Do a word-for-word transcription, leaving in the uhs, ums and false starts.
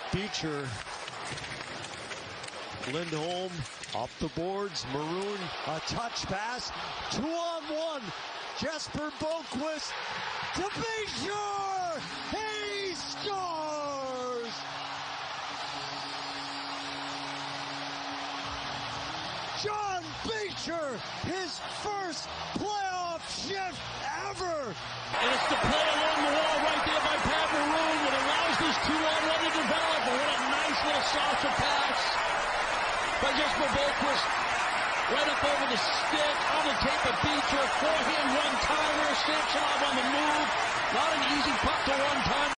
Beecher. Lindholm off the boards. Maroon, a touch pass. Two on one. Jesper Boqvist to Beecher. He scores. John Beecher, his first playoff shift ever. And it's the play along the wall right there by Pat Maroon that allows this two-on-one to develop. And what a nice little saucer pass by Jesper Boqvist. Right up over the stick, on the tape of Beecher, forehand one-timer, Samsonov on the move. Not an easy puck to one-time.